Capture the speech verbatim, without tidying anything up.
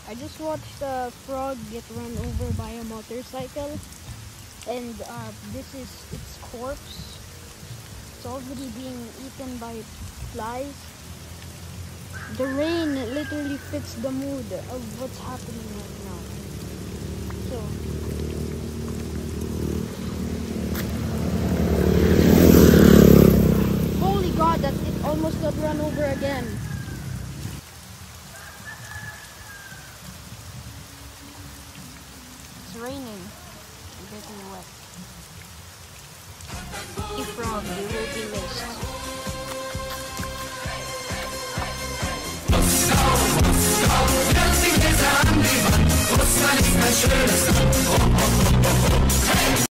I just watched a frog get run over by a motorcycle, and uh, this is its corpse. It's already being eaten by flies. The rain literally fits the mood of what's happening right now. So, holy God, that it almost got run over again. It's raining. You're getting wet. Hey frog, you will be missed.